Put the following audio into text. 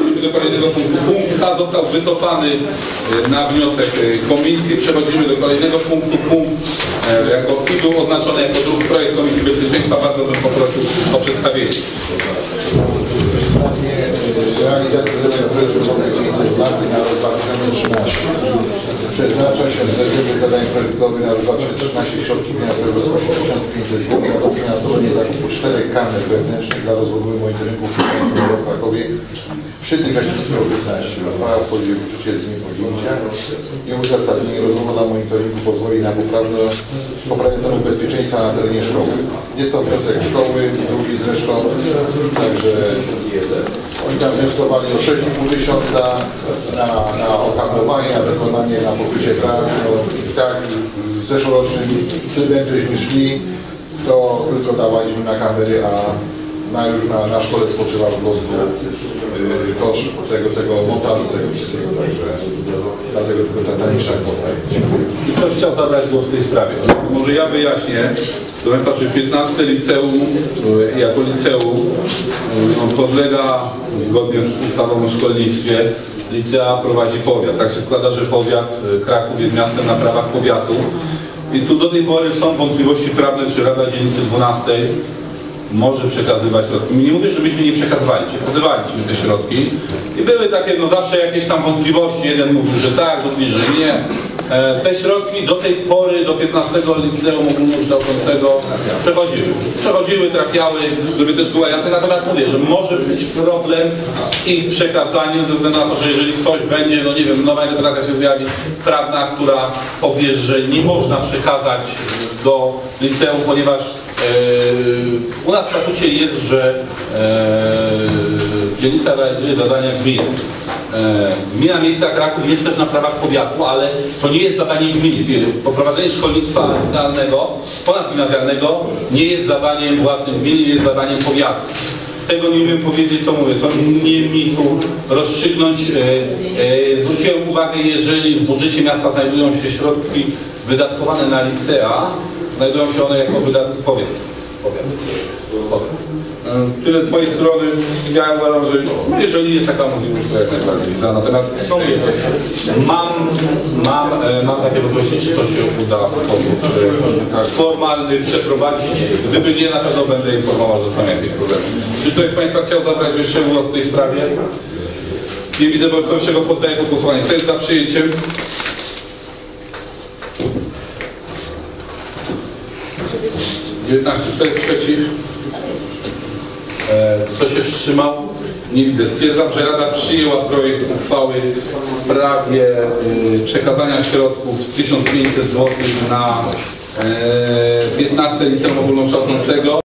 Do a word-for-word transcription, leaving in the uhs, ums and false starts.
przechodzimy do kolejnego punktu. Punkt H został wycofany na wniosek komisji. Przechodzimy do kolejnego punktu. Punkt jako i był oznaczony jako drugi projekt Komisji Bezpieczeństwa. Bardzo bym poprosił o przedstawienie. Realizacja zadań okresu komisji pracy na rok dwa tysiące trzynaście. Przeznacza się z rezerwy zadań projektowych na rok dwa tysiące trzynaście środki finansowe w wysokości tysiąc pięćset złotych na dofinansowanie zakupu czterech kamer wewnętrznych dla rozwoju monitoringu w Krakowie przy tym Gaśnictwo piętnaście. Uchwała wchodzi w życie z dniem podjęcia i uzasadnienie rozmowa monitoringu pozwoli na poprawę stanu bezpieczeństwa na terenie szkoły. Jest to wniosek szkoły, drugi zresztą, także oni tam wnioskowali o sześć i pół tysiąca na, na okamowanie, na wykonanie, na pokrycie prac. No, tak w zeszłorocznym trybem żeśmy szli, to tylko dawaliśmy na kamery, a na już na, na szkole spoczywał po prostu yy, koszt tego, tego montażu tego wszystkiego, także dlatego tylko ta tańsza kwota. I ktoś chciał zabrać głos w tej sprawie. Może ja wyjaśnię, to znaczy piętnaste liceum jako liceum no, podlega zgodnie z ustawą o szkolnictwie, licea prowadzi powiat. Tak się składa, że powiat Kraków jest miastem na prawach powiatu i tu do tej pory są wątpliwości prawne, czy Rada Dzielnicy dwunastej może przekazywać środki. Nie mówię, że myśmy nie przekazywali, przekazywaliśmy te środki i były takie no zawsze jakieś tam wątpliwości. Jeden mówił, że tak, drugi, że nie. E, te środki do tej pory, do piętnastego liceum ogólnokształcącego przechodziły. Przechodziły, trafiały, żeby też była jasna. Natomiast mówię, że może być problem z ich przekazaniem ze względu na to, że jeżeli ktoś będzie, no nie wiem, nowa interpretacja się zjawi prawna, która powie, że nie można przekazać do liceum, ponieważ Yy, u nas w statucie jest, że yy, dzielnica realizuje zadania gminy. Yy, Gmina Miejska Kraków jest też na prawach powiatu, ale to nie jest zadanie gminy. Poprowadzenie szkolnictwa licealnego, ponadgimnazjalnego nie jest zadaniem własnym gminy, jest zadaniem powiatu. Tego nie umiem powiedzieć, to mówię, to nie mi tu rozstrzygnąć. Yy, yy, zwróciłem uwagę, jeżeli w budżecie miasta znajdują się środki wydatkowane na licea, znajdują się one jako wydatki powiat. Powiat. Powiat. Tyle z mojej strony. Ja uważam, że no jeżeli jest taka możliwość, to jak najbardziej za. Natomiast no, mam, mam, mam takie wątpliwości, czy to się uda w sposób formalny przeprowadzić. Gdyby nie, na pewno będę informował, że są jakieś problemy. Czy ktoś z Państwa chciał zabrać jeszcze głos w tej sprawie? Nie widzę, bo pierwszego poddaję pod głosowanie. Kto jest za przyjęciem? dziewiętnaście, cztery przeciw. Kto się wstrzymał? Nie widzę. Stwierdzam, że Rada przyjęła projekt uchwały w sprawie y, przekazania środków tysiąc pięćset złotych na y, piętnaste liceum ogólnokształcącego.